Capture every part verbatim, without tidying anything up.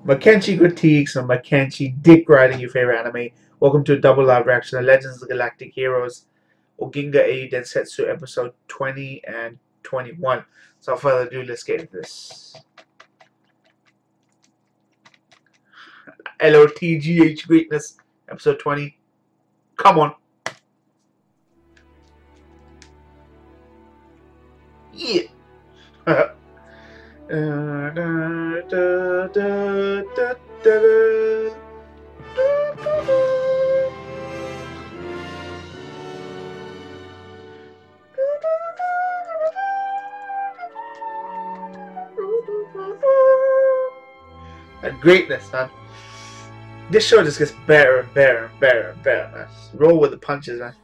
Mackenzie critiques and Mackenzie dick riding your favorite anime. Welcome to a double live reaction of Legends of the Galactic Heroes Oginga A Densetsu episode twenty and twenty-one. So without further ado, let's get into this. L O T G H greatness, episode twenty. Come on. Yeah. uh, da, da, da, da, da, da. And greatness, man. This show just gets better and better and better and better, man. Roll with the punches, man.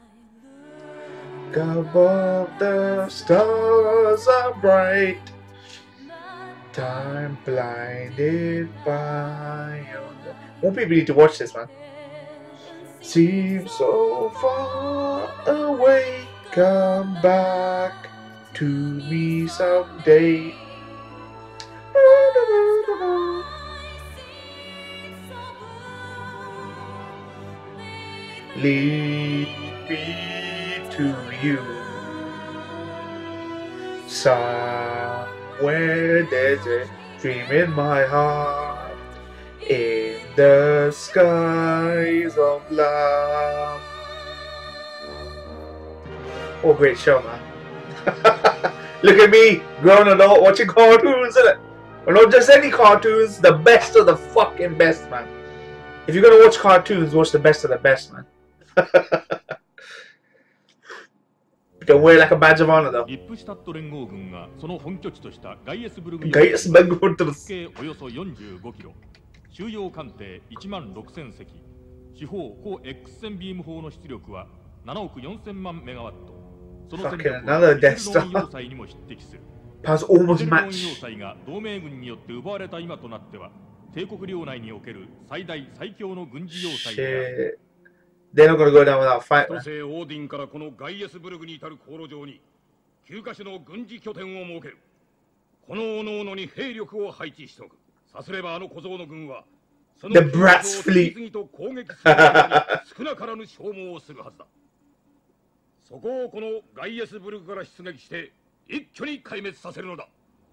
Above the stars are bright, time blinded by your... More people need to watch this, man. Seems so far away, come back to me someday. Lead me to you. Somewhere there's a dream in my heart, in the skies of love. Oh, great show, man. Look at me, grown adult, watching cartoons, isn't it? Well, not just any cartoons, the best of the fucking best, man. If you're gonna watch cartoons, watch the best of the best, man. Don't wear like a badge of honor, though. リップシュタット連合軍がその本拠地としたガイエスブルグにガイエスブルグと計およそよんじゅうごキロ、収容艦艇いちまんろくせんせき、四方高 X 線ビーム砲の出力はななおくよんせんまんメガワット。その戦力はミスルロン要塞にも匹敵する。ミスルロン要塞が同盟軍によって奪われた今となっては、帝国領内における最大最強の軍事要塞である。 They're not gonna go down without fight. 都政オーディンからこのガイエスブルグに至る航路上にきゅうカ所の軍事拠点を設ける。この各々に兵力を配置しておく。さすればあの小僧の軍はその The Bratz fleet 次々と攻撃するために少なからぬ消耗をするはずだ。そこをこのガイエスブルグから出撃して一挙に壊滅させるのだ。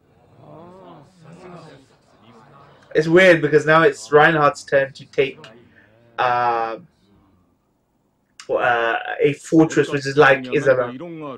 It's weird because now it's Reinhardt's turn to take uh, uh, a fortress which is like Isabel.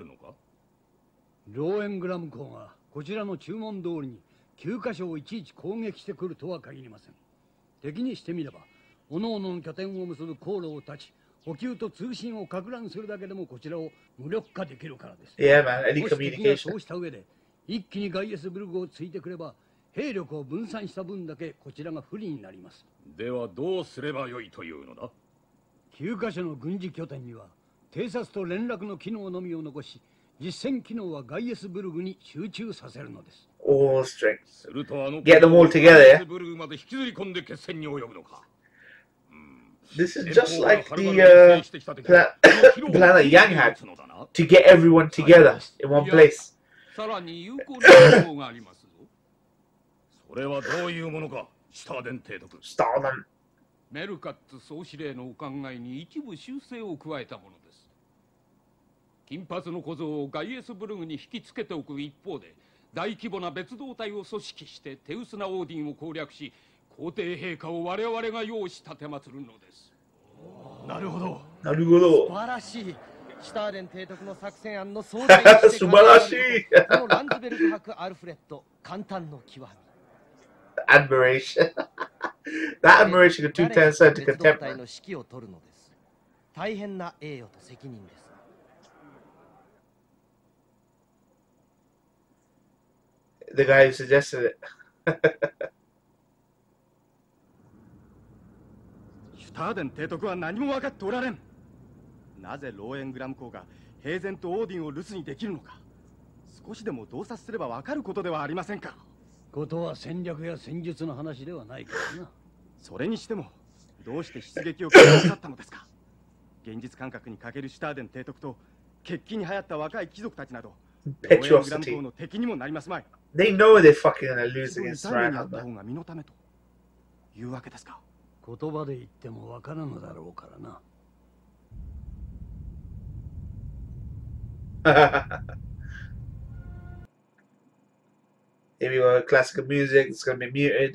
ローエングラム公がこちらの注文通りにきゅうカ所をいちいち攻撃してくるとは限りません。敵にしてみれば、各々の拠点を結ぶ航路を断ち、補給と通信を撹乱するだけでもこちらを無力化できるからです。 Yeah, man. Any もし敵が communication. そうした上で、一気にガイエスブルグをついてくれば、兵力を分散した分だけこちらが不利になります。 ではどうすればよいというのだ。 きゅうカ所の軍事拠点には偵察と連絡の機能のみを残し、実戦機能はガイエスブルグに集中させるのです。 All strength. するとあの Get them all together, yeah? ブルグまで引きずり込んで決戦に及ぶのか。 This is just like the uh, pla plan that Yang had to get everyone together in one place. さらに有効な方法がありますぞ。 それはどういうものか、シュターデン提督。 Stall them. メルカッツ総司令のお考えに一部修正を加えたものです。金髪の小僧をガイエスブルグに引きつけておく一方で、大規模な別動隊を組織して手薄なオーディンを攻略し、皇帝陛下を我々が擁し立てまつるのです。 なるほど。 なるほど。 素晴らしい。シュターデン提督の作戦案の総体として素晴らしい。 このランズベルグ伯アルフレッド、簡単の極み。 Admiration. That admiration could turn turn to contempt. の指揮を取るのです。大変な栄誉と責任です。 The guy who suggested it. シュターデン提督は何も分かっておられん。なぜローエングラム公が平然とオーディンを留守にできるのか、少しでも洞察すれば分かることではありませんか。 ことは戦略や戦術の話ではないからな。 それにしてもどうして出撃を決めなさったのですか。現実感覚に欠けるシュターデン提督と決起に流行った若い貴族たちなど、ローエングラム公の敵にもなりますまい。 They know they're fucking gonna lose against Reinhardt. 方が身のためと。 いうわけですか。 言葉で言ってもわからぬだろうからな。 Here we go, classical music. It's gonna be muted.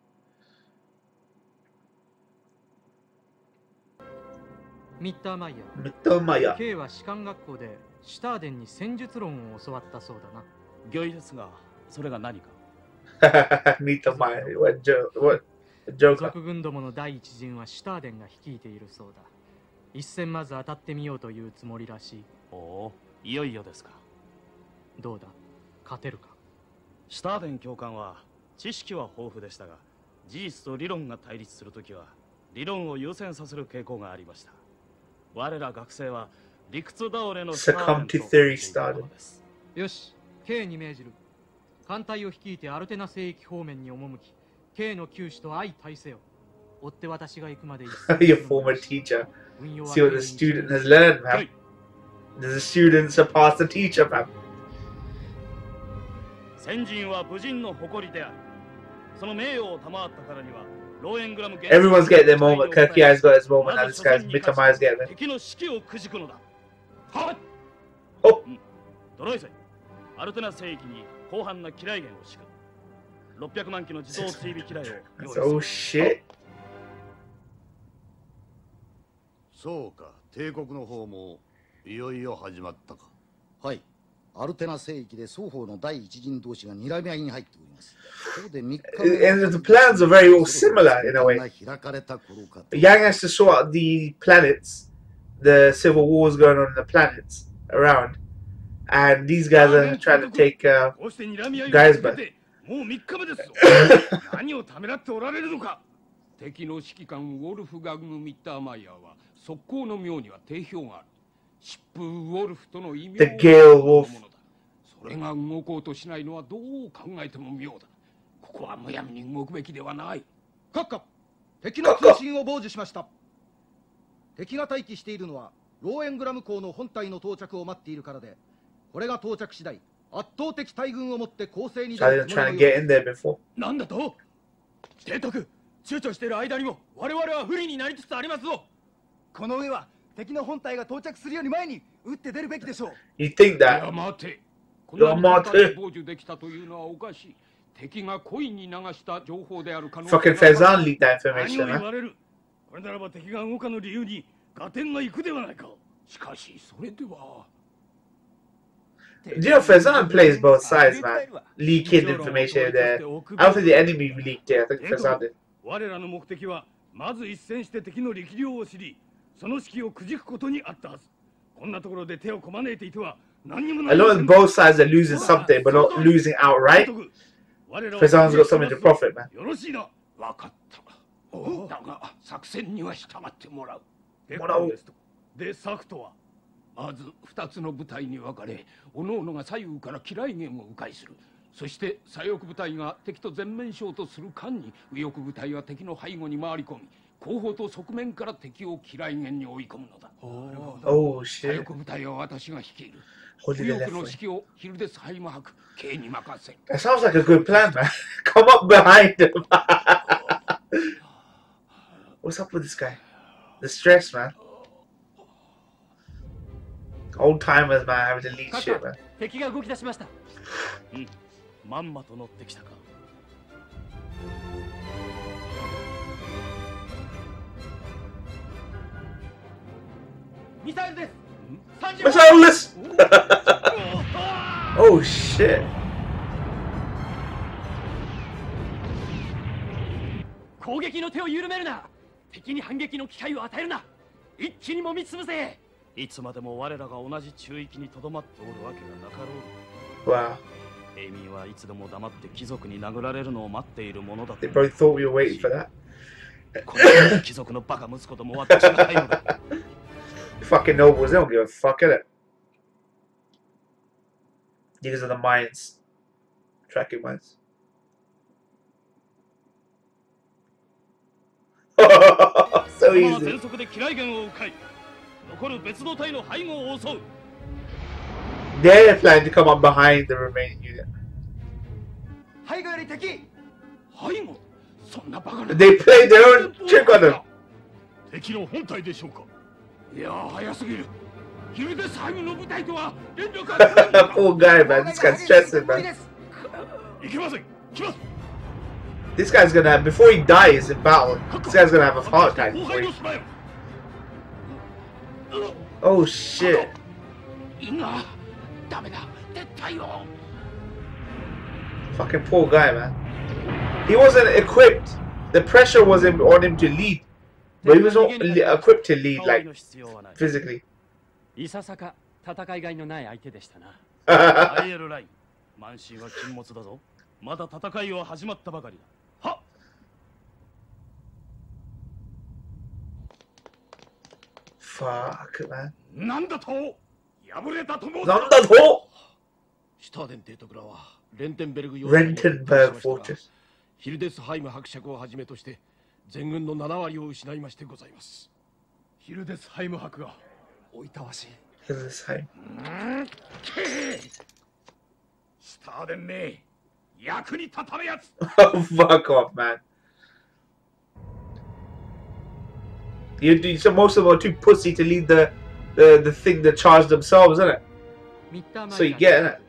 ミッターマイヤー。 ミッターマイヤー。 K は士官学校でシュターデンに戦術論を教わったそうだな。 御意ですが、それが何か。 ミッターマイヤー。What joke? What joke? 族軍どもの第一陣はシュターデンが率いているそうだ。一戦まず当たってみようというつもりらしい。 おお、いよいよですか。 どうだ、勝てるか。 シュターデン教官は知識は豊富でしたが、事実と理論が対立するときは理論を優先させる傾向がありました。我ら学生は理屈倒れのスターデンと言っていたのです。 よし、K に命じる。艦隊を率いてアルテナ聖域方面に赴き、K の九死と相対せよ。追って私が行くまで Your former teacher. See what the student has learned, man. The students surpass the teacher, man. 先人は武人の誇りである。その名誉を賜ったからには、ローエングラム Everyone's getting their moment. Kirkiai's got his moment, and this guy's Mitamaya's getting it. 敵の士気をくじくのだ。はっ。 お。 ドロイセ。アルテナ聖域に広範な機雷源を敷く。ろっぴゃくまん機の自動追尾機雷を用意する。 Oh shit. そうか、帝国の方もいよいよ始まったか。 はい。アルテナ聖域で双方の第一陣同士が睨み合いに入っております。 And the plans are very all similar in a way. Yang has to sort out the planets, the civil wars going on in the planets around, and these guys are trying to take uh, guys back. もうみっかめですぞ。何をためらっておられるのか。敵の指揮官ウォルフガング・ミッターマイヤーは速攻の妙には定評がある。疾風ウォルフとの異名を持ったものだ。それが動こうとしないのはどう考えても妙だ。ここはむやみに動くべきではない。 閣下、敵の通信を傍受しました。敵が待機しているのはローエングラム港の本体の到着を待っているからで、これが到着次第圧倒的大軍を持って攻勢に出るつもりのよう。 なんだと？提督、躊躇している間にも我々は不利になりつつありますぞ。 この上は敵の本体が到着するより前に撃って出るべきでしょう。 You think that? いや待て。こんなに簡単に傍受できたというのはおかしい。敵が故意に流した情報である可能性が。 Fucking Fezan leaked that information. 何を言われる。これならば敵が動かぬ理由に合点がいくではないか。しかしそれでは。 Do you know Fezan plays both sides, man? Leaking information there. I don't think the enemy leaked it. I think Fezan did. 我らの目的はまず一戦して敵の力量を知り、その指揮をくじくことにあったはず。こんなところで手をこまねいていては何にもない。 I know both sides are losing something, but not losing outright. Fezan's got something to profit, man. よろしいな。わかった。だが作戦には従ってもらう。 もらう。 で、策とはまず二つの部隊に分かれ、各々が左右から機雷源を迂回する。そして左翼部隊が敵と全面衝突する間に右翼部隊は敵の背後に回り込み、後方と側面から敵を機雷源に追い込むのだ。 Oh, 左翼部隊は私が率いる。右翼の指揮をヒルデスハイマハク、Kに任せ。 That sounds like a good plan, man. Come up behind him. What's up with this guy? The stress, man. Old timers, man, having to lead shit, man. 敵が動き出しました。 うん、まんまと乗ってきたか。 ミサイルです。 Missiles! Oh shit. 攻撃の手を緩めるな。敵に反撃の機会を与えるな。一気にもみつぶせ。 いつまでも我らが同じ中域にとどまっておるわけがなか Wow. ろう。エイミーはいつでも黙って貴族に殴られるのを待っているものだと。 They probably thought we were waiting for that. この貴族のバカ息子とも私がないのだ。 Fucking nobles, they don't give a fuck, innit? These are the mines. Tracking mines. So easy. 全速で機雷源を迂回。残る別動隊の背後を襲う。 They're planning to come up behind the remaining unit. 背後より敵。 背後。 They played their own trick on him. 敵の本体でしょうか。いやー、早すぎる。ヒルデスハイムの部隊とは連絡が。 Poor guy, man. This guy's stressing, man. いけません。来ます。 This guy's gonna have, before he dies in battle, this guy's gonna have a heart attack before he... Oh shit. Fucking poor guy, man. He wasn't equipped. The pressure wasn't on him to lead. But he was not equipped to lead, like, physically. いささか戦いがいのない相手でしたな。 アイエルライン、満身は禁物だぞ。まだ戦いは始まったばかりだ。 Fuck, man. なんだと破れたと思う。 なんだとシュターデン提督らはレンテンベルグ Rentenberg Fortress。 ヒルデスハイム伯爵をはじめとして全軍のなな割を失いましてございます。 ヒルデスハイム伯がおいたわしい。 ヒルデスハイム。 シュターデンめ、役に立たぬやつ。 Fuck off, man. You, you, so most of them are too pussy to lead the, the, the thing that charged themselves, isn't it? So you get it.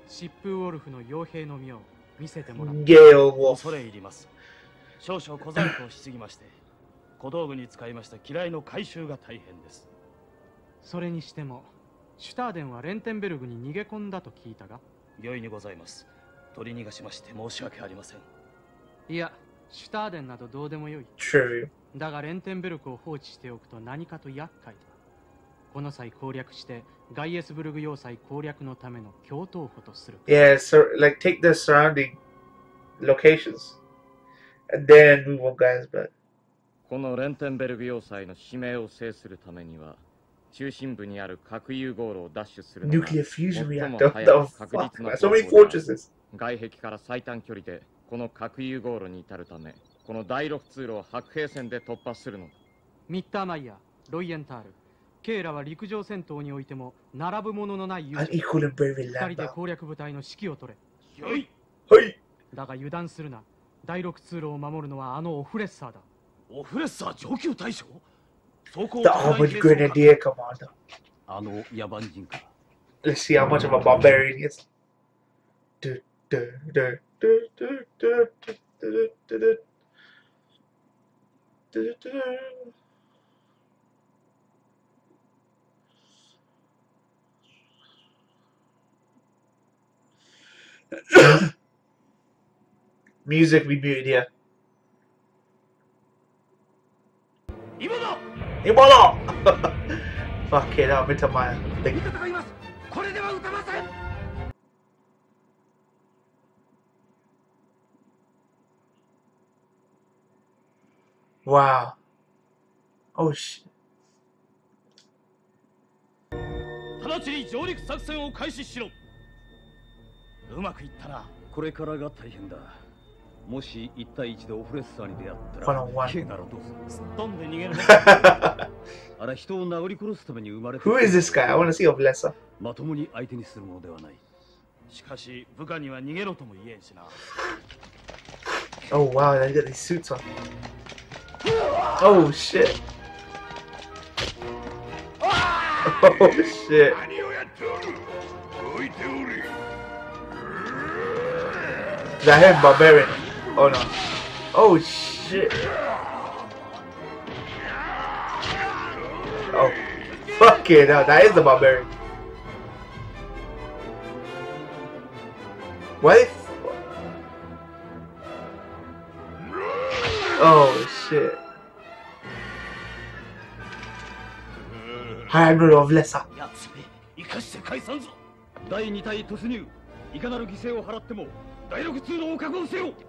Gale Wolf. 少々小細工をしすぎまして、小道具に使いました機雷の回収が大変です。 それにしても、シュターデンはレンテンベルグに逃げ込んだと聞いたが。 良いにございます。取り逃がしまして申し訳ありません。 いや、シュターデンなどどうでもよい。 True. だがレンテンベルクを放置しておくと何かと厄介だ。この際攻略してガイエスブルグ要塞攻略のための共闘補とする。 Yeah, so like take the surrounding locations and then move on, guys. But このレンテンベルグ要塞の指名を制するためには中心部にある核融合炉を奪取するのが nuclear fusion 最 reactor. も What 早 the く確 fuck, 実な man? So 方 many 法で fortresses. 外壁から最短距離でこの核融合炉に至るため。この第六通路を白兵戦で突破するのだ。 ミッターマイヤー、ロイエンタール、ケイラは陸上戦闘においても並ぶもののない勇者。二人で攻略部隊の指揮を取れ。 はい。はい。 だが油断するな。第六通路を守るのはあのオフレッサーだ。 オフレッサー上級大将？ The armored grenadier commander. あの野蛮人か。 Let's see how much of a barbarian he is. Du, du, du, du, du, du, du, du, du, du. Music be muted here. Imono! Imono! Fuck it, I'm into my thing. Wow. Oh shit. 直ちに上陸作戦を開始しろ。うまくいったな。 これからが大変だ。もし一対一でオフレッサーに出会ったら、ケイならどうする？ すっ飛んで逃げるね。 あれ人を殴り殺すために生まれた。 Who is this guy? I want to see Oblessa. まともに相手にするものではない。 しかし部下には逃げろとも言えんしな。 Oh wow, they got these suits on. Oh shit. Oh shit. Is that him, barbarian? Oh no. Oh shit. Oh. Fuck it, no, that is the barbarian. What? Oh shit. High Admiral of Lessa. 生かして解散ぞ。だいに隊突入。いかなる犠牲を払っても第六通路を確保せよ。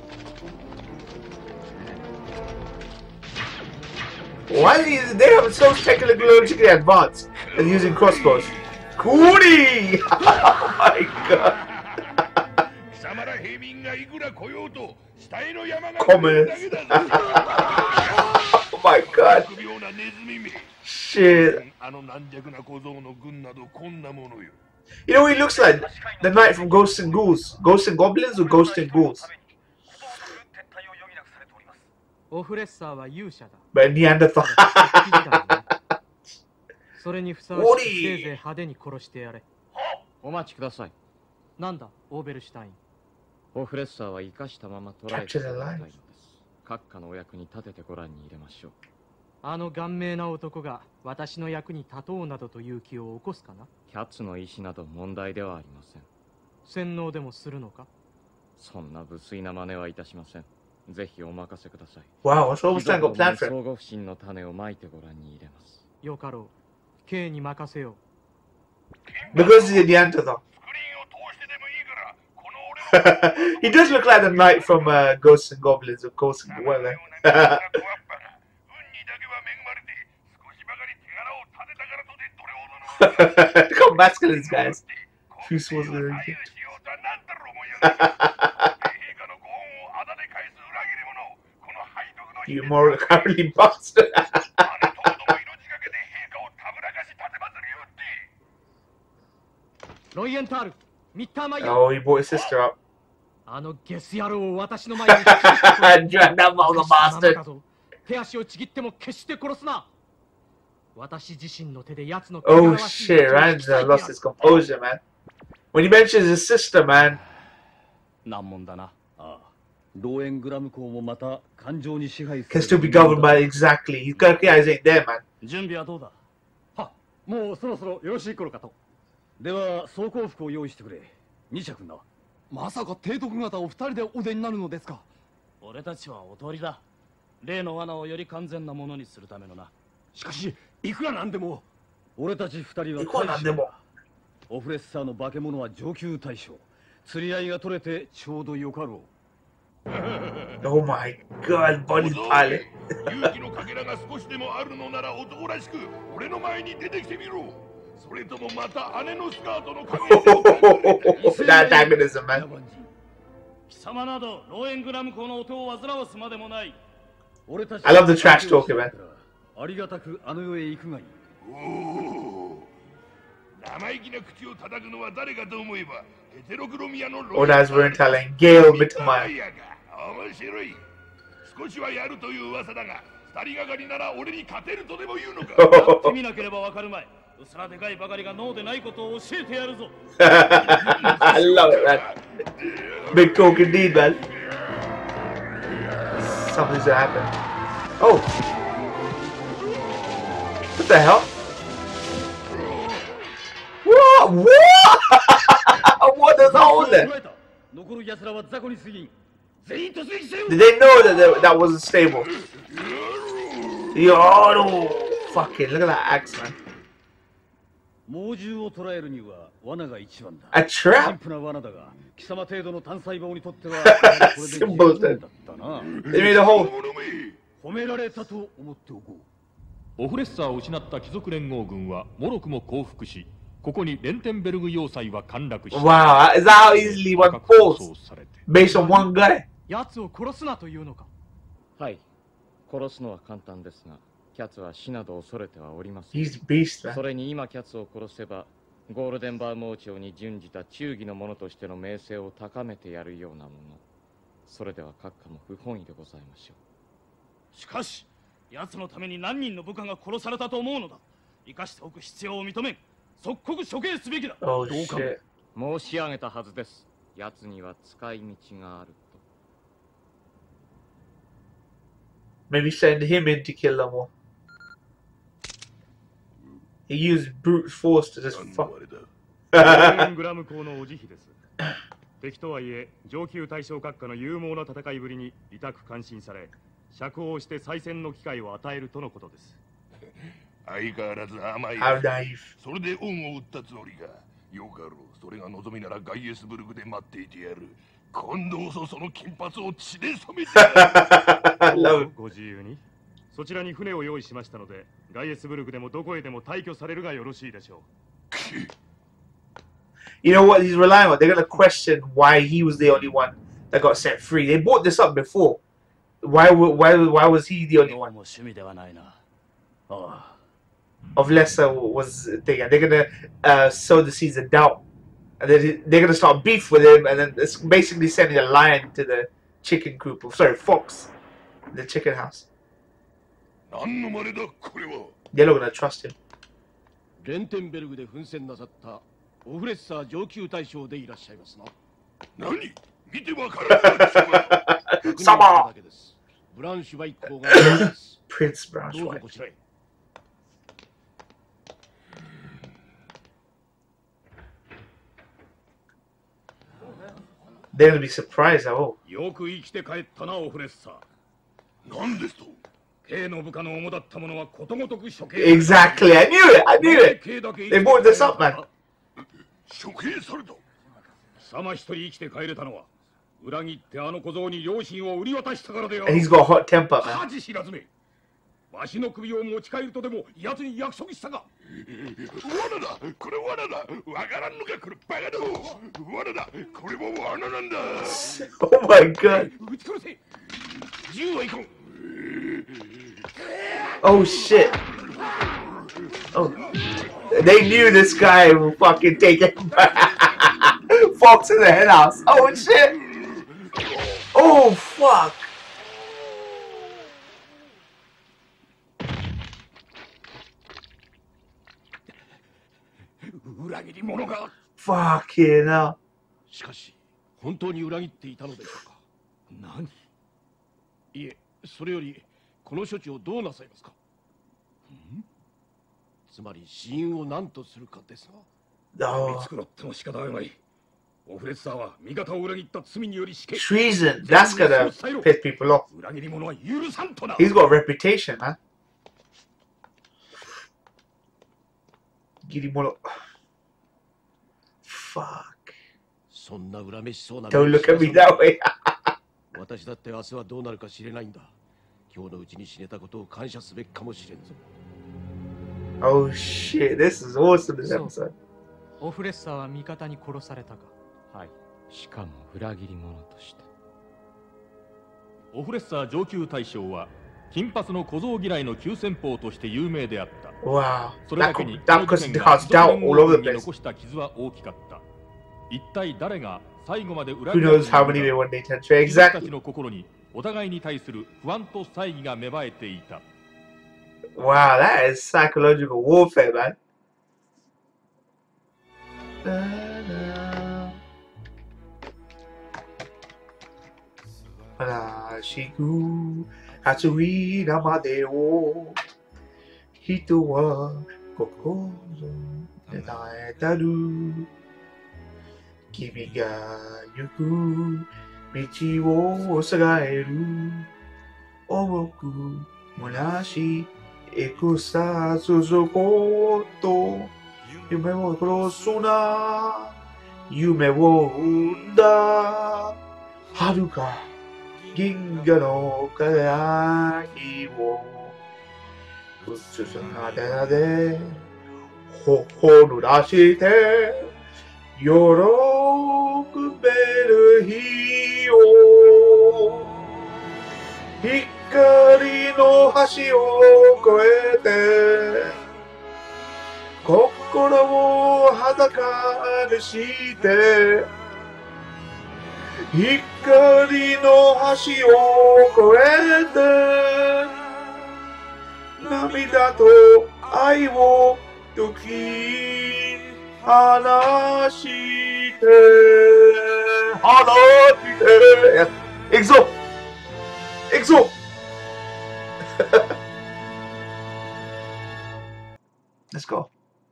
Why is they have so technologically advanced and using crossbows? Cooley! Oh my god! Commoners. Oh my god! Shit. You know what he looks like? The knight from Ghosts and Ghouls. Ghosts and Goblins or Ghosts and Ghouls? オフレッサーは勇者だ。 But Neanderthal. それにふさわしくせいぜい派手に殺してやれ。 お待ちください。 なんだ、オーベルシュタイン。 オフレッサーは生かしたまま捕らえていただきたいのです。閣下のお役に立ててご覧に入れましょう。 あの顔面な男が私の役に立とうなどという気を起こすかな。 キャッツの意思など問題ではありません。 洗脳でもするのか。 そんな無粋な真似はいたしません。ぜひお任せください。 Wow, what's Wolfenstein got planned for him? 相互不信の種をまいてご覧に入れます。 よかろう。K に任せよう。Because he's a Neanderthal. He does look like the knight from uh, Ghosts and Goblins, of course. Well, then. Look how masculine this guy is. Few swords with him. You moral cowardly bastard. Oh, he brought his sister up. あのゲス野郎を私の前に Drag that mother bastard. 手足をちぎっても決して殺すな。私自身の手で奴の Oh shit, Randall lost his composure, man. When he mentions his sister, man. 難問だな。ああ、ローエングラム校もまた感情に支配す Can る。 still be governed by exactly. He's got eyes ain't there, man. 準備はどうだ。は、もうそろそろよろしい頃かと。では装甲服を用意してくれ。二着な。 まさか提督方お二人でお出になるのですか。 俺たちはおとりだ。例の罠をより完全なものにするためのな。 しかしいくらなんでも俺たち二人はいくらなんでもオフレッサーの化け物は上級大将。釣り合いが取れてちょうどよかろう。 Oh my god, Bonnie's pilot. 勇気のかけらが少しでもあるのなら男らしく俺の前に出てきてみろ。それともまた姉のスカートの影を That antagonism, man. 貴様などローエングラム校の音を煩わすまでもない。 I love the trash talking, man. ありがたくあの世へ行くがいい。 生意気な口を叩くのは誰かと思えばヘテロクロミアの Or as we're telling Gale Mittermeier. 面白い。少しはやるという噂だが、二人がかりなら俺に勝てるとでも言うのか。 やってみなければわかるまい。うすらでかいばかりが脳でないことを教えてやるぞ。 I love it, man. Big talk indeed, man. Something's gonna happen. Oh. What the hell? What? What? What is all that? Did they know that they, that wasn't stable? Yo, no. Fucking look at that axe, man. 猛獣を捕らえるには罠が一番だ。 A trap? シンプルな罠だが、貴様程度の単細胞にとってはこれで十 Symbols 分 that だったな。 they made a hole. 褒められたと思っておこう。 オフレッサーを失った貴族連合軍はもろくも降伏し、ここにレンテンベルグ要塞は陥落した。 Wow, is that how easily one falls? Based on one guy? 奴を殺すなというのか。 はい、殺すのは簡単ですが、キャツは死など恐れてはおりません。 He's beast, man. それに今キャツを殺せば、ゴールデンバーム王朝に準じた忠義の者としての名声を高めてやるようなもの。それでは閣下も不本意でございましょう。しかし、奴のために何人の部下が殺されたと思うのだ。生かしておく必要を認めん。即刻処刑すべきだ。 Oh, どうか申し上げたはずです。奴には使い道があると。 Maybe send him in to kill them all. He used brute force to just fuck. グラム校のお慈悲です。敵とはいえ上級大将閣下の勇猛な戦いぶりに痛く感心され、釈放して再戦の機会を与えるとのことです。 相変わらず甘い。それで恩を売ったつもりが。よかろう。それが望みならガイエスブルグで待っていてやる。今度こそその金髪を血で染めてやる。 ご自由に。そちらに船を用意しましたので、ガイエスブルグでもどこへでも退去されるがよろしいでしょう。 You know what he's relying on? They're gonna question why he was the only one that got set free. They brought this up before. Why? Why? Why was he the only one? Of Lesser was the thing, and they're gonna uh, sow the seeds of doubt, and then they're gonna start beef with him, and then it's basically sending a lion to the chicken coop. Sorry, fox. The chicken house. 何の真似だこれは。 They're not gonna trust him. レンテンベルグで奮戦なさったオフレッサー上級大将でいらっしゃいますな。 何？見てわからん。 サマー。 ブランシュバイ公が Prince Brown どうぞこちらへ。 They're gonna be surprised. Oh. よく生きて帰ったなオフレッサー。 何ですと？ Kの部下の主だったものはことごとく処刑。 Exactly. I knew it. I knew it. They brought this up, man. 処刑された。 貴様一人生きて帰れたのは裏切ってあの小僧に両親を売り渡したからである。 And he's got a hot temper, man. 恥知らずめ。わしの首を持ち帰るとでも奴に約束したか。 罠だ。これ罠だ。わからんのかこれバカども。罠だ。これも罠なんだ。 Oh my god. 撃ち殺せ。銃はいかん。 Oh shit. Oh. They knew this guy would fucking take it back. Fox in the head house. Oh shit. Oh fuck. Fucking hell. しかし本当に裏切っていたのでしょうか。 何？ いえ、それよりこの処置をどうなさいますか。つまり死因を何とするかですが。 見繕っても仕方がない。オフレッサーは味方を裏切った罪により死刑。 Treason. That's gonna piss people off. 裏切り者は許さんとな。 He's got a reputation, man. ギリモノ。Fuck. そんな恨めしそうな。 Don't look at me that way. 私だって明日はどうなるか知れないんだ。今日のうちに死ねたことを感謝すべきかもしれんぞ。 Oh shit, this is awesome this episode. オフレッサーは味方に殺されたか。 はい。しかも裏切り者として。 オフレッサー上級大将は金髪の小僧嫌いの急先鋒として有名であった。 Wow. それだけに That could cause doubt all over the place. 残した傷は大きかった。一体誰が最後まで裏 Who knows how many they want they tend to exactly. たちの心にお互いに対する不安と猜疑が芽生えていた。 Wow, that is psychological warfare, man. Rashiku Hatsui Made wo Hito wa Kokoro de Naetaru Kimi ga yuku Michi wo sagaeru Oroku Munashi Ikusa Suzukoto Yume wo korosu na Yume wo unda Haruka Ginga no kagaki wo Utsusu nadera de Hohoru rashite Yorokuberu hi o Hikari no hashi o koete Kokoro wo hadaka ni shite Hikari no hashi o koete Namida to ai wo toki hanashite Hanashite Exo! Exo! Let's go.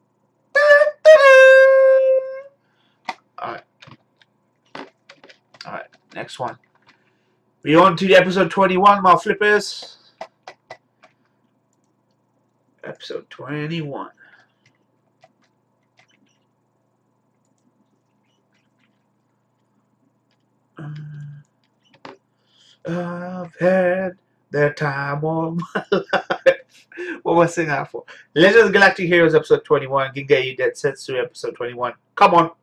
Alright. Alright, next one. We're on to the episode twenty-one, my flippers. Episode twenty-one. I've had the time of my life. What was I singing out for? Legends of Galactic Heroes episode twenty-one. Ginga Densetsu episode twenty-one. Come on.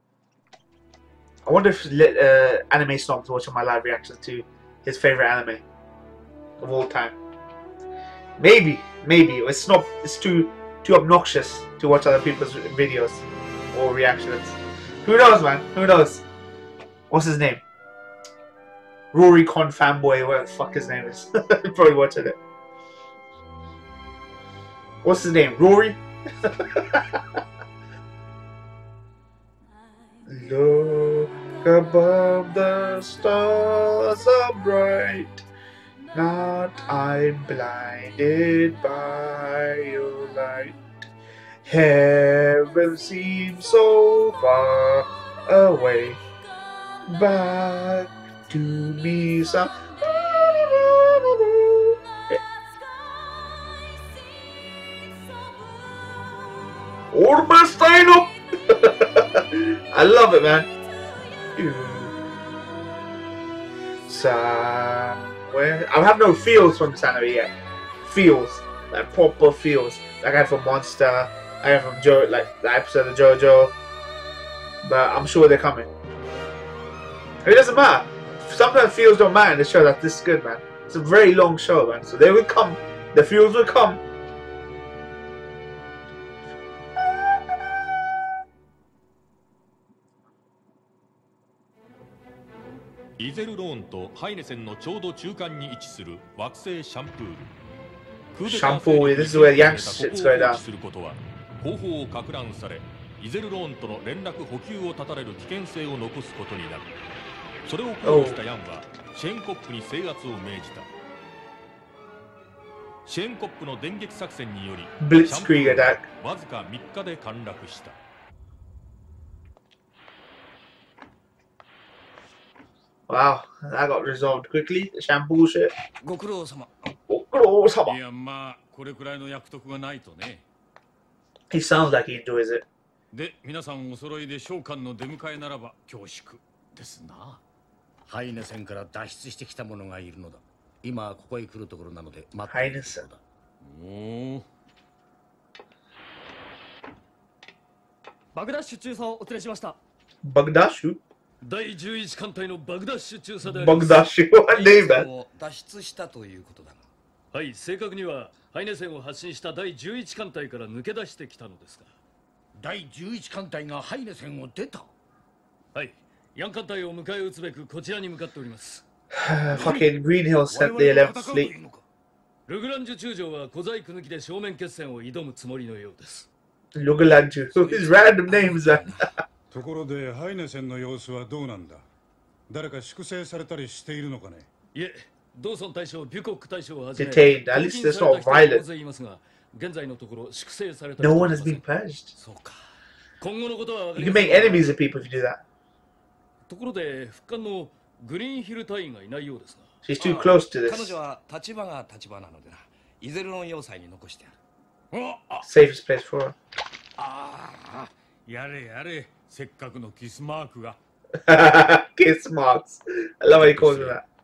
I wonder if uh, Anime Snobb's watching my live reactions to his favorite anime of all time. Maybe, maybe it's not. It's too too obnoxious to watch other people's videos or reactions. Who knows, man? Who knows? What's his name? Rory Con fanboy, whatever the fuck his name is. Probably watching it. What's his name? Rory? Look above, the stars are bright. Not I'm blinded by your light. Heaven seems so far away. Back to me some. Ormestein. I love it, man. Somewhere. I have no feels from this anime yet. Feels. Like proper feels. Like I had from Monster. I had from Jo, like the episode of JoJo. But I'm sure they're coming. It doesn't matter. Sometimes feels don't matter in the show. That this is good, man. It's a very long show, man. So they will come. The feels will come. イゼルローンとハイネセンのちょうど中間に位置する惑星シャンプール。クーデター勢力に制圧されたここを放置することは後方をか乱され、イゼルローンとの連絡補給を断たれる危険性を残すことになる。それを考慮したヤンはシェーンコップに制圧を命じた。シェーンコップの電撃作戦によりシャンプールはわずかみっかで陥落した。 Wow, that got resolved quickly. The shampoo shit. ご苦労様。 ご苦労様。 いや、まあ、これくらいの約束がないとね。 He sounds like he enjoys it. で、皆さんお揃いで召喚の出迎えならば恐縮ですな。 ハイネセンから脱出してきた者がいるのだ。今ここへ来るところなので待っているのだ。 おお。 バグダッシュ中佐をお連れしました。 バグダッシュ？ 第じゅういち艦隊のバグダッシュ中佐であります。 バグダッシュはネームだ。 脱出したということだが。 はい、正確にはハイネ線を発進した第じゅういち艦隊から抜け出してきたのですが。 第じゅういち艦隊がハイネ線を出た。 はい、ヤン艦隊を迎え撃つべくこちらに向かっております。 Fucking Green Hill sent the eleventh fleet. ルグランジュ中将は小細工抜きで正面決戦を挑むつもりのようです。 ルグランジュ、his random names are. ところでハイネセンの様子はどうなんだ。誰か粛清されたりしているのかね。 いえ、ドーソン大将、ビュコック大将をはじめ、 detained. At least it's not violent. 大勢いますが、現在のところ粛清された。 No one has been purged. そうか。今後のことは分かり You ま can せん make enemies of people if you do that. ところで復官のグリーンヒル隊員がいないようですが。 She's too close to this. 彼女は立場が立場なのでな。イゼルロン要塞に残してある。 Safest place for her. ああ、やれやれ。せっかくのキスマークが。 Kiss marks. I love how he calls me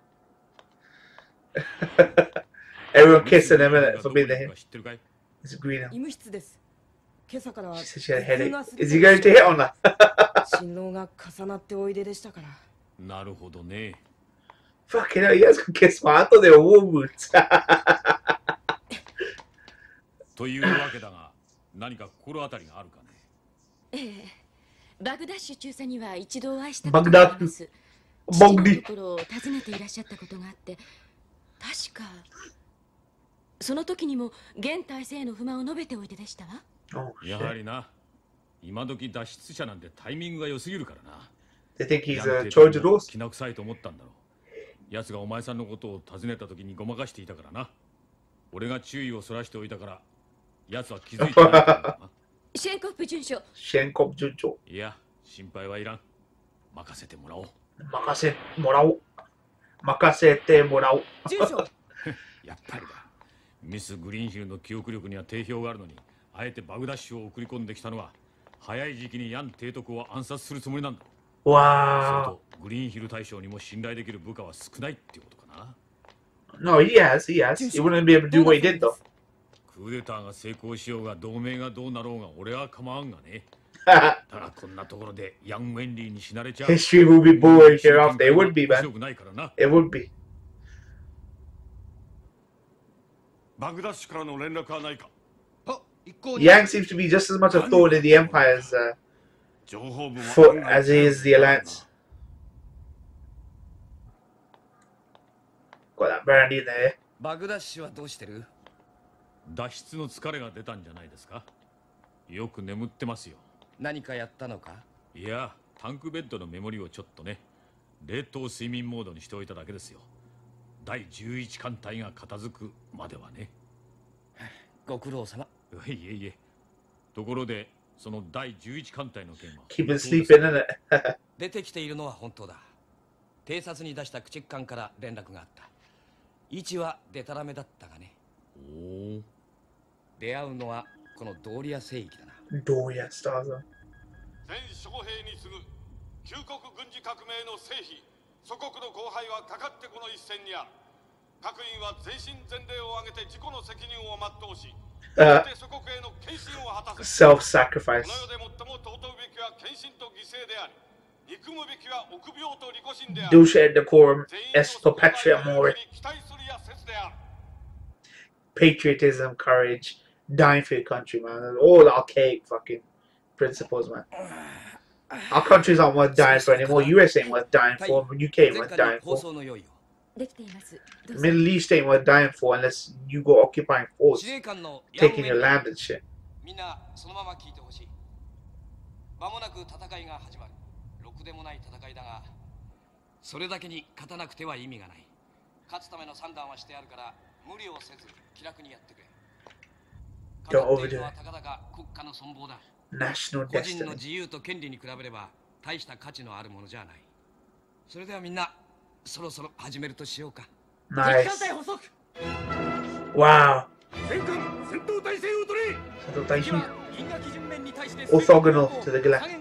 that. Everyone kissing him in it for being there. It's a green. 医務室です。今朝から She said she had a headache. Is he going to hit on her? 心臓が重なっておいででしたから。 なるほどね。 Fucking hell, you guys can kiss my. I thought they were war boots. というわけだが、何か心当たりがあるかね。 ええ。 バグダッシュ中佐には一度お会いしたことがあります。父のところを訪ねていらっしゃったことがあって、確かその時にも現体制への不満を述べておいででしたわ。 やはりな、今時脱出者なんてタイミングが良すぎるからな。 They think he's a Trojan horse. 気な臭いと思ったんだろう。奴がお前さんのことを尋ねた時にごまかしていたからな。俺が注意をそらしておいたから、奴は気づいてないんだな。 シェンコップ准将。 シェンコップ准将。 いや、心配はいらん。任せてもらおう。 任せてもらおう。任せてもらおう。 准将。 やっぱりだ。ミス・グリーンヒルの記憶力には定評があるのに、あえてバグダッシュを送り込んできたのは、早い時期にヤン提督を暗殺するつもりなんだ。 わあ。 それと、グリーンヒル大将にも信頼できる部下は少ないってことかな。 No, he has, he has. He wouldn't be able to do what he did though. クーデターが成功しようが同盟がどうなろうが俺は構わんがね。ただこんなところでヤン・ウェンリーに死なれちゃう。 History will be boring hereafter. It would be, man. It would be. バグダッシュからの連絡はないか。 Yang seems to be just as much a thorn in the Empire's uh, foot as he is the Alliance. Got that brandy there. バグダッシュはどうしてる？ 脱出の疲れが出たんじゃないですか。よく眠ってますよ。 何かやったのか？ いや、タンクベッドのメモリをちょっとね、冷凍睡眠モードにしておいただけですよ。だいじゅういち艦隊が片付くまではね。 ご苦労様。 いえいえ。ところで、そのだいじゅういち艦隊の件は Keep it sleeping in it. 出てきているのは本当だ。偵察に出した駆逐艦から連絡があった。位置はデタラメだったがね。 おお。 出会うのはこのドーリア聖域だな。 ドーリアスターズ。 全諸兵に次ぐ旧国軍事革命の成否、祖国の荒廃はかかってこの一戦にある。各員は全身全霊を挙げて自己の責任を全うし、 Uh, そして祖国への献身を果たす。 self-sacrifice. この世で最も尊ぶべきは献身と犠牲であり、憎むべきは臆病と利己心である。 Dulce et decorum est perpetua more. Patriotism, courage, dying for your country, man. All archaic fucking principles, man. Our countries aren't worth dying for anymore. U S ain't worth dying for. U K ain't worth dying for. Middle East ain't worth dying for unless you go occupying force, taking your land and shit. みんなそのまま聞いてほしい。間もなく戦いが始まる。ろくでもない戦いだが、それだけに勝たなくては意味がない。勝つための算段はしてあるから、無理をせず気楽にやってくれ。 Don't overdo it. たかだか国家の存亡だ。 National 個人の destiny. 自由と権利に比べれば大した価値のあるものじゃない。それではみんなそろそろ始めるとしようか。 Nice. Wow. 戦艦戦闘態勢を取れ。 戦闘態勢。Orthogonal to the galactic.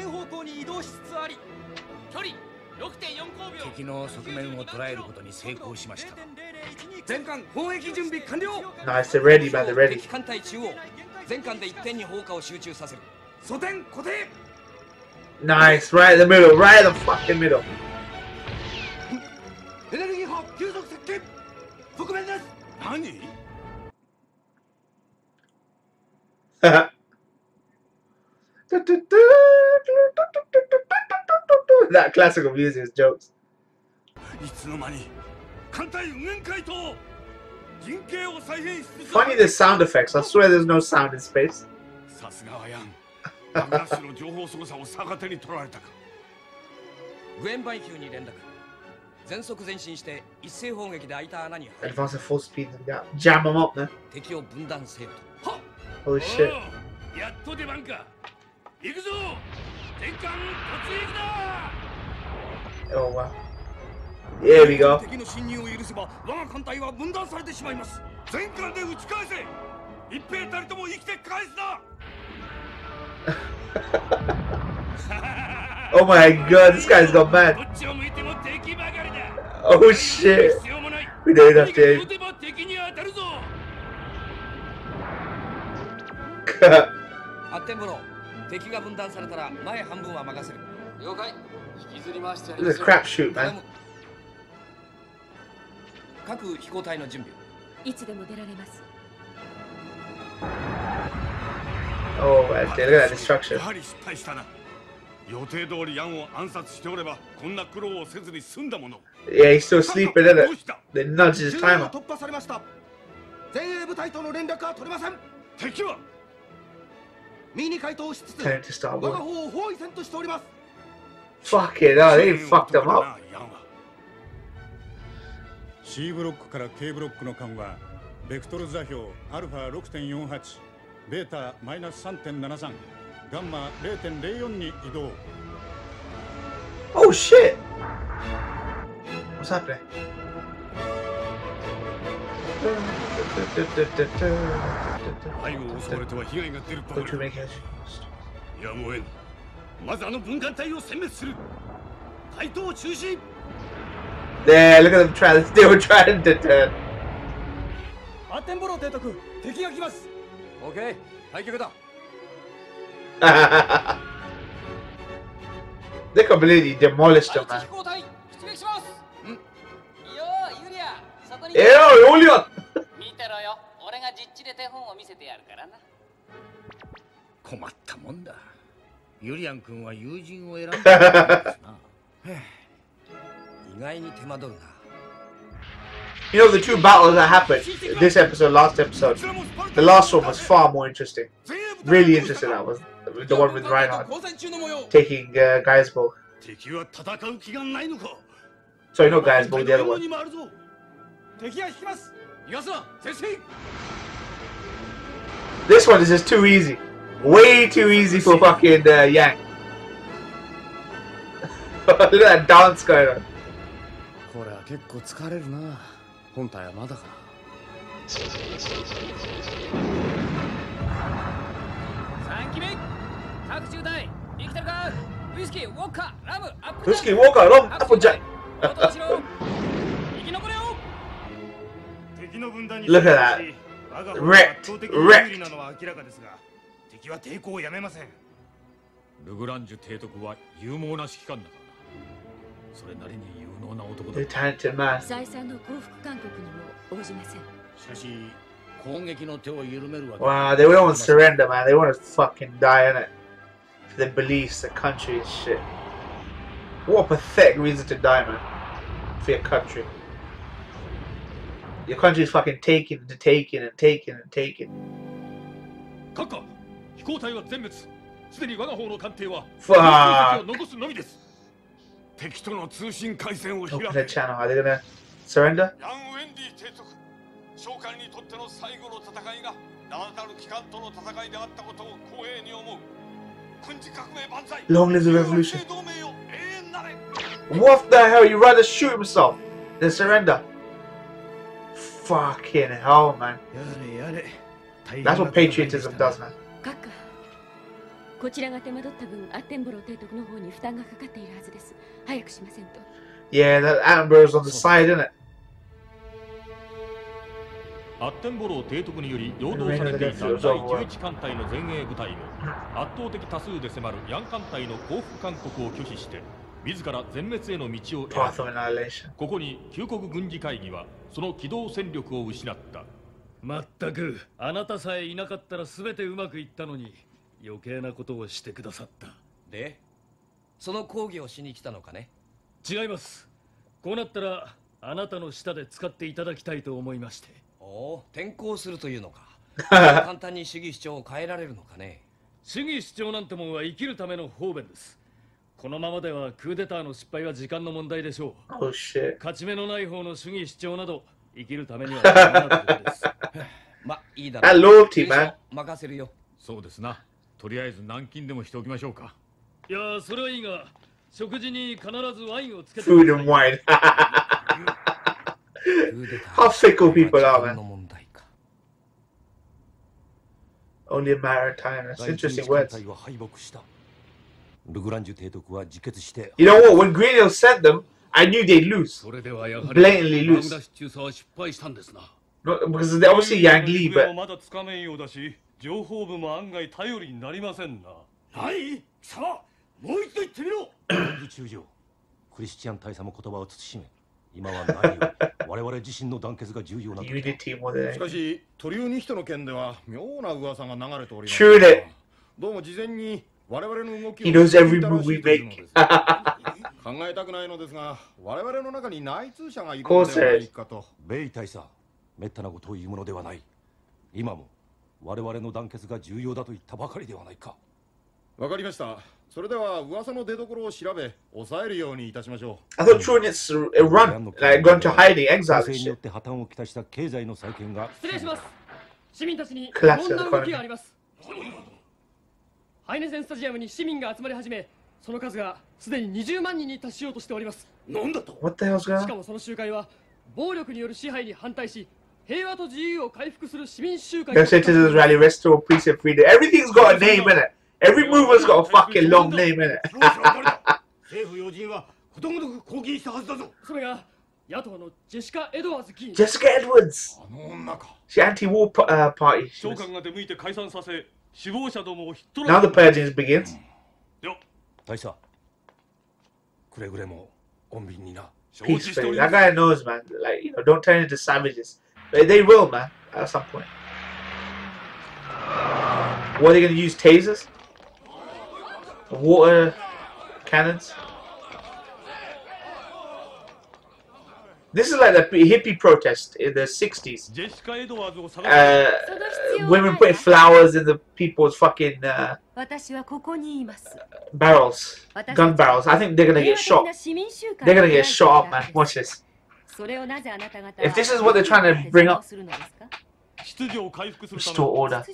敵の側面を捉えることに成功しました。全艦砲撃準備完了。 Nice, they're ready, man, they're ready. 艦隊中央、全艦で一点に砲火を集中させる。装填固定。 Nice, right in the middle, right in the fucking middle. エネルギー砲急速接近。側面です。何？ That classical music is jokes. いつの間に艦隊右舷回答。陣形を再現しつつ。 Funny the sound effects. I swear there's no sound in space. さすがはヤン。バグダッシュの情報操作を逆手に取られたか。 グエンバイ級に連絡。全速前進して一斉砲撃で開いた穴に入る。 Advance at full speed and yeah, jam them up, man. 敵を分断せよと。 Holy shit. やっと出番か。行くぞ。全艦突撃だ。 Oh wow. Here we go. 敵の侵入を許せば我が艦隊は分断されてしまいます。全艦で撃ち返せ。一兵たりとも生きて返すな。 Oh my god, this guy's got mad. Oh shit. We don't have to. アッテンボロ、敵が分断されたら前半分は任せる。了解。引きずり回してやります。 This is a crapshoot, man. 各飛行隊の準備。 いつでも出られます。 Oh, okay, look at that destruction. やはり失敗したな。予定通りヤンを暗殺しておればこんな苦労をせずに済んだもの。 Yeah, he's still sleeping, isn't it? They nudged his timer. 突破されました。前衛部隊との連絡は取れません。 敵は右に回答しつつ、 Turn to starboard. 我が方を包囲戦としております。 Fuck it, oh, they fucked them up. C ブロックから K ブロックの間はベクトル座標アルファ ろくてんよんはち、ベータマイナス さんてんななさん、ガンマ れいてんれいよん に移動。 Oh shit! What's happening? Go to make it. やむをえん。まずあの分艦隊を殲滅する。対等中心。 There, look at them trying. They were trying to turn. アッテンボロ提督、敵が来ます。 オッケー、退却だ。 They completely demolished them, man. 飛行隊、出撃します。ん？よー、ユリア、そこに。 えよ、ユリア。 見てろよ、俺が実地で手本を見せてやるからな。 困ったもんだ。ユリアン君は友人を選んだんですな。意外に手間取るな。 You know, the two battles that happened this episode, last episode, the last one was far more interesting. Really interesting. That was the one with Reinhardt taking uh, Geisburg. Sorry, not Geisburg, the other one. This one is just too easy. Way too easy for fucking uh, Yang. Look at that dance going on. Whiskey, Walker, rum, apple jack. Look at that. Wrecked, wrecked. ルグランジュ提督は勇猛な指揮官だからな。それなりに有能な男だ。再三の降伏勧告にも応じません。しかし攻撃の手を緩めるわけ。Wow, they don't surrender, man. They want to fucking die in it for their beliefs, their country and shit. What a pathetic reason to die, man. For your country. Your country is fucking taken and taken and taken and taken. 閣下、飛行隊は全滅。 すでに我が方の艦艇は残すのみです。敵との通信回線を開け。Are they gonna surrender? ヤン・ウェンディ提督、将官にとっての最後の戦いが名だたる機関との戦いであったことを光栄に思う。軍事革命万歳。Long live the revolution. What the hell? You rather shoot himself than surrender? Fucking hell, man. That's what patriotism does, man. こちらが手間取った分、アッテンボロ提督の方に負担がかかっているはずです。早くしませんと。Yeah, that Attenboro's on the side, isn't it? アッテンボロ提督により陽動されていただいじゅういち艦隊の前衛部隊も圧倒的多数で迫るヤン艦隊の降伏勧告を拒否して自ら全滅への道を選ぶ。ここに旧国軍事会議はその機動戦力を失った。まったく、あなたさえいなかったら全てうまくいったのに。 余計なことをしてくださった。で、その講義をしに来たのかね。違います。こうなったらあなたの下で使っていただきたいと思いまして。おお、転校するというのか。簡単に主義主張を変えられるのかね。主義主張なんてもんは生きるための方便です。このままではクーデターの失敗は時間の問題でしょう。Oh, shit. 勝ち目のない方の主義主張など生きるためにはダメなことです。ま、いいだろう。任せるよ。そうですな。 とりあえず軟禁でもしておきましょうか。いや、それはいいが、食事に必ずワインをつけて。Food and wine. How fickle people are, man. Only a matter of time. That's interesting words. You know what? When Greenhill sent them, I knew they'd lose. Blatantly lose. Not, because they obviously Yang Li, but. 情報部も案外頼りになりませんな。はい、貴様、もう一度言ってみろ。軍事中将、クリスチャン大佐も言葉を慎め。今は何より我々自身の団結が重要な時だ。しかし、トリオニヒトの件では妙な噂が流れております。True that. どうも事前に我々の動きを He knows every move we make. 考えたくないのですが、我々の中に内通者がいるのではないかと。ベイ大佐、めったなことを言うものではない。今も 我々の団結が重要だと言ったばかりではないか。わかりました。それでは噂の出所を調べ、抑えるようにいたしましょう。I thought Trunit's run, like gone to hiding, exile and shit. 破綻をきたした経済の再建が。失礼します。市民たちにこんな動きがあります。ハイネセンスタジアムに市民が集まり始め、その数がすでににじゅうまんにんに達しようとしております。なんだと？ What the hell's going on? しかもその集会は暴力による支配に反対し。 平和と自由を回復する市民集会。Their citizens rally, restore peace and freedom. Everything's got a name in it. Every movement's got a fucking long name in it. 政府要人はことごとく抗議したはずだぞ。それが野党のジェシカ・エドワーズ議員。Jessica Edwards. あの女か。She anti-war uh, party. 召喚が出向いて解散させ、死亡者どもをヒットラー。Now the purging begins. よ。大佐。くれぐれも穏便にな。Peacefully. That guy knows, man. Like, you know, don't turn into savages. They will, man, at some point. What, are they going to use tasers? Water cannons? This is like the hippie protest in the sixties. Uh, women putting flowers in the people's fucking uh, barrels, gun barrels. I think they're gonna get shot. They're gonna get shot up, man. Watch this. If this is what they're trying to bring up, restore order.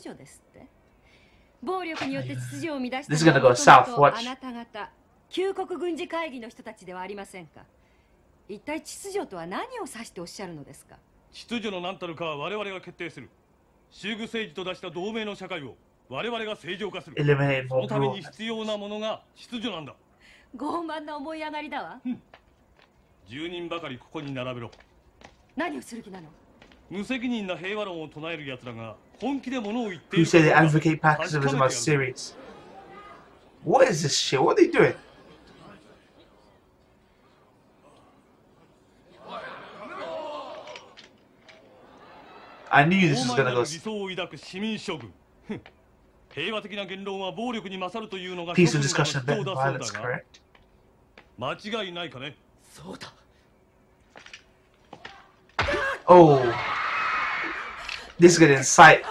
This is gonna go south. Watch. 旧国軍事会議の人たちではありませんか。一体秩序とは何を指しておっしゃるのですか。 秩序の何たるかは我々が決定する。衆具政治と出した同盟の社会を我々が正常化する。そのために必要なものが秩序なんだ。 傲慢な思い上がりだわ。 じゅうにんばかりここに並べろ。 何をする気なの。 無責任な平和論を唱える奴らが本気で物を言ってい Who る。 say they advocate pacifism as serious? What is this shit? What are they doing? I knew this was gonna go. Peaceful discussion, then violence, correct? Oh, this is gonna incite.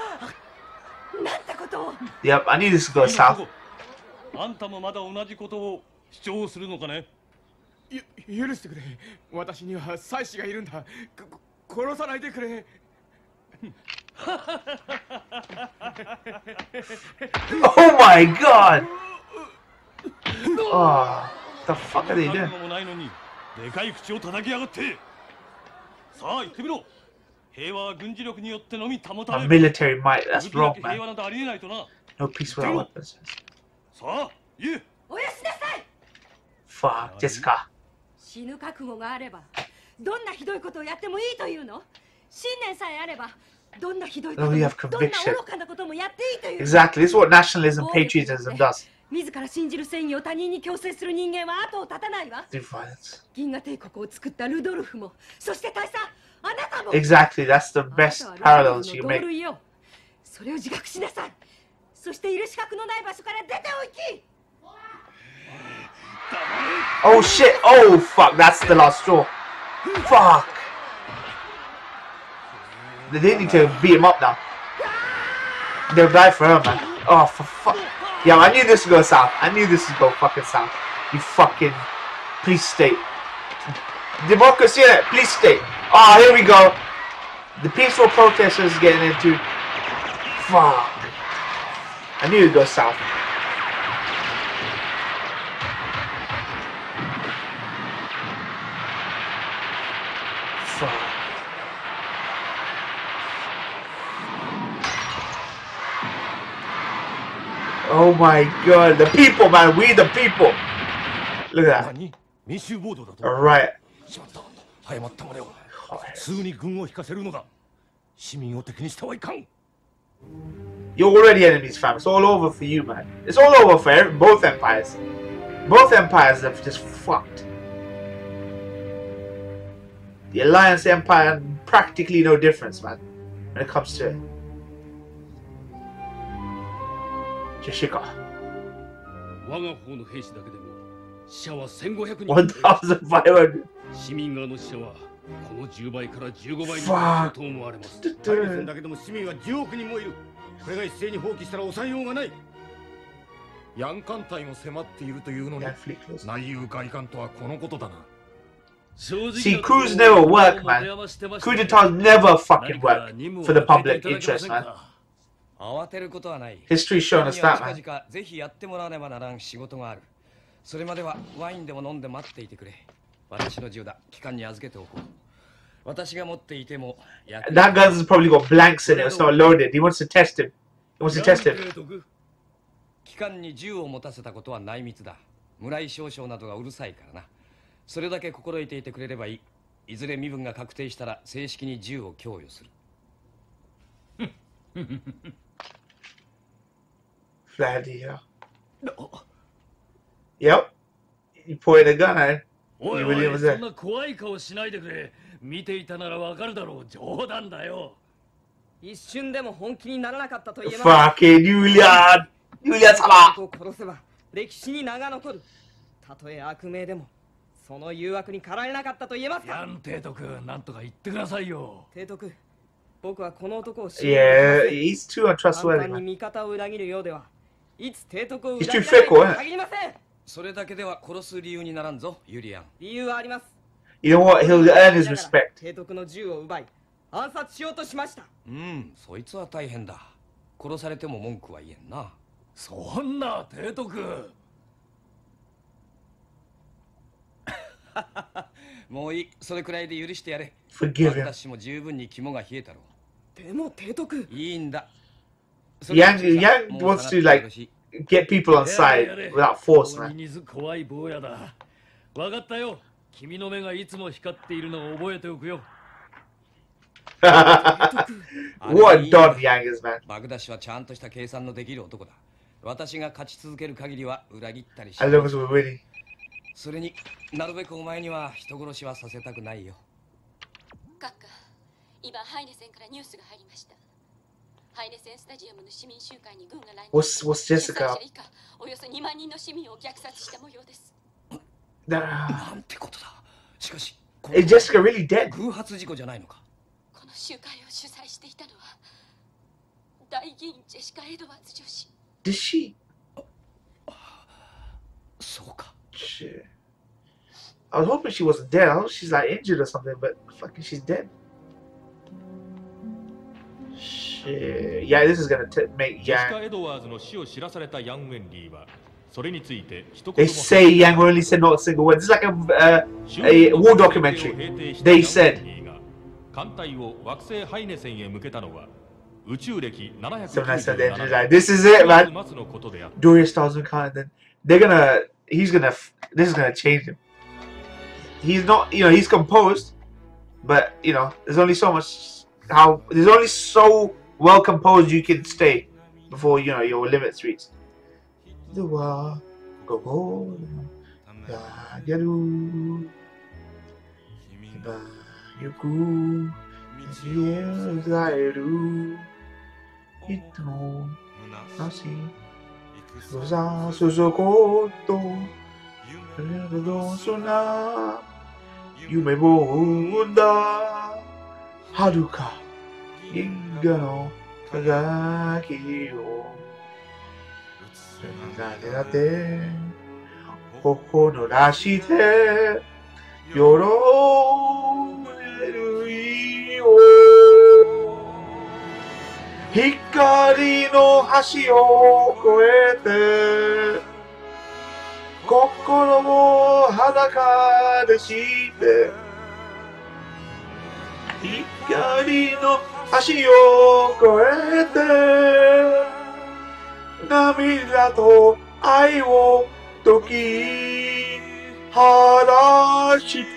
Yep, I knew this would go south. あんたもまだ同じことを主張するのかね。 許してくれ。私には妻子がいるんだ。殺さないでくれ。 Oh my god! Oh, the fuck are they doing? でかい口を叩きやがって。さあ言ってみろ。平和は軍事力によってのみ保たれる。 Military might, that's wrong, 平和なんてありえないとな。 No peace without weapons. さあ、言え。 おやしなさい。 Fuck, Jessica. 死ぬ覚悟があれば、どんなひどいことをやってもいいというの。信念さえあれば、どんなひどいことも、どんな愚かなこともやっていいという。 Exactly, this is what nationalism, patriotism does. 自ら信じる正義を他人に強制する人間は後を絶たないわ。 Do violence. 銀河帝国を作ったルドルフも、そして大佐、あなたも。 Exactly, that's the best parallels you make. それを自覚しなさい。そしている資格のない場所から出ておいき。 Oh shit! Oh fuck! That's the last straw. Fuck! They need to beat him up now. They'll die for her, man. Oh, for fuck. Yeah, I knew this would go south. I knew this would go fucking south. You fucking police state. Democracy, police state. Oh, here we go. The peaceful protesters getting into. Fuck. I knew it'd go south. Fuck. Oh my god, the people, man, we the people. Look at that. Alright. 早まったまでを普通に軍を引かせるのだ。市民を敵にしてはいかん。 You're already enemies, fam. It's all over for you, man. It's all over for every, both empires. Both empires have just fucked. The Alliance Empire, practically no difference, man, when it comes to it. Jessica. one thousand five hundred. 市民側の死者はこのじゅうばいからじゅうごばいになると思われます。 対戦だけでも市民はじゅうおくにんもいる。これが一斉に放棄したら抑えようがない。ヤン艦隊も迫っているというのに内憂外艦とはこのことだな。 See, coups never work, man. Coup d'etats never fucking work for the public interest, man. 慌てることはない。 History's shown us that, man. 近々ぜひやってもらわねばならん仕事がある。それまではワインでも飲んで待っていてくれ。私の銃だ。機関に預けておこう。私が持っていても。 That gun's probably got blanks in it. It's not loaded. He wants to test him. He wants to test him. 機関に銃を持たせたことは内密だ。村井少将などがうるさいからな。それだけ心得ていてくれればいい。いずれ身分が確定したら正式に銃を供与する。 Bloody hell. Yep. You pointed a gun at him. おいおい、そんな怖い顔しないでくれ。見ていたならわかるだろう。冗談だよ。 一瞬でも本気にならなかったと言えます。 Fucking Julian! Julian 様！ 殺せば歴史に名が残る。たとえ悪名でもその誘惑に駆られなかったと言えますか。 ヤン提督、なんとか言ってくださいよ。 提督、僕はこの男を信用できません。Yeah, he's too untrustworthy. 簡単に味方を裏切るようでは、いつ提督を裏切 He's らない too と fickle, は isn't 限りません。 それだけでは殺す理由にならんぞ、ユリアン。 理由はあります。 You know what? He'll earn his respect. 提督の銃を奪い、暗殺しようとしました。 うん、そいつは大変だ。殺されても文句は言えんな。 そんな提督。 もういい、それくらいで許してやれ。 Forgive him. 私も十分に肝が冷えたろう。でも提督。 いいんだ。 Yang Yang wants to like get people on side without force, man. 怖い坊やだ。わかったよ。君の目がいつも光っているのを覚えておくよ。 What a dog Yang is, man. バグダッシュはちゃんとした計算のできる男だ。私が勝ち続ける限りは裏切ったりしない。 I love us we're winning. それになるべくお前には人殺しはさせたくないよ。 閣下、今ハイネセンからニュースが入りました。ハイネセンスタジアムの市民集会に軍が来日し、 What's What's Jessica? およそにまん人の市民を虐殺した模様です。 なんてことだ。しかし、 Is Jessica really dead? 偶発事故じゃないのか。 この集会を主催していたのは大議員ジェシカ・エドワーズ女子。 Did she? そうか。 Shit. I was hoping she wasn't dead. I hope she's like injured or something, but fucking she's dead. Shit. Yeah, this is gonna t make Yang. They say Yang only said not a single word. This is like a uh, a war documentary. They said. So nice at the end of like, this is it, man. Dorius Thousand Khan. Then they're gonna. He's gonna. This is gonna change him. He's not. You know, he's composed, but you know, there's only so much. How there's only so well composed you can stay before you know your limits reach. Dua go yaru yuku zairu ito nasi rosa suzukoto do sona yume bunda haruka ginga no kagaki o だって心らして喜べるよ光の橋を越えて心を裸でして光の橋を越えて涙と愛を解き晴らして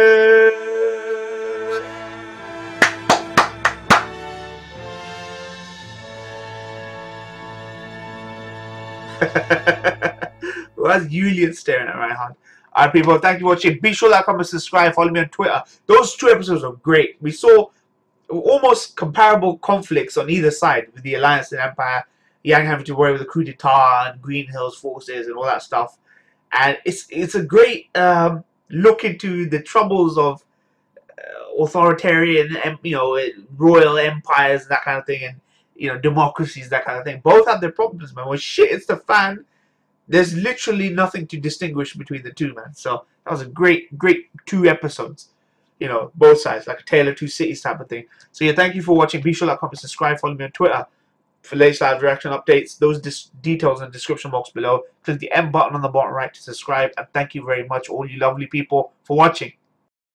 Well, that's Julian staring at my hand. Alright people, thank you for watching. Be sure to like, comment, subscribe, follow me on Twitter. Those two episodes were great. We saw almost comparable conflicts on either side with the Alliance and Empire. Yang having to worry with the coup d'etat and Green Hills forces and all that stuff, and it's it's a great um, look into the troubles of uh, authoritarian, you know, royal empires and that kind of thing, and you know, democracies, that kind of thing. Both have their problems, man. When shit hits the fan, there's literally nothing to distinguish between the two, man. So that was a great, great two episodes. You know, both sides, like a Tale of Two Cities type of thing. So yeah, thank you for watching. Be sure to like, comment, subscribe, follow me on Twitter for latest live reaction updates. Those dis details in the description box below. Click the M button on the bottom right to subscribe. And thank you very much, all you lovely people, for watching.